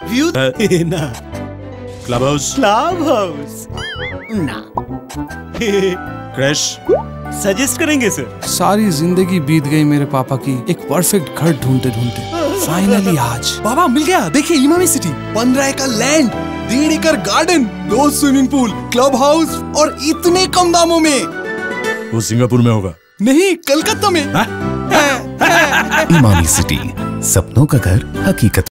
View ना, club house ना, crash suggest करेंगे सर? सारी जिंदगी बीत गई मेरे पापा की एक परफेक्ट घर ढूंढते ढूंढते। फाइनली आज बाबा मिल गया। देखिए इमामी सिटी, 15 एकड़ लैंड, 1.5 एकड़ garden, 2 swimming pool, club house और इतने कम दामों में। वो सिंगापुर में होगा। नहीं, कलकत्ता में। इमामी सिटी, सपनों का घर हकीकत।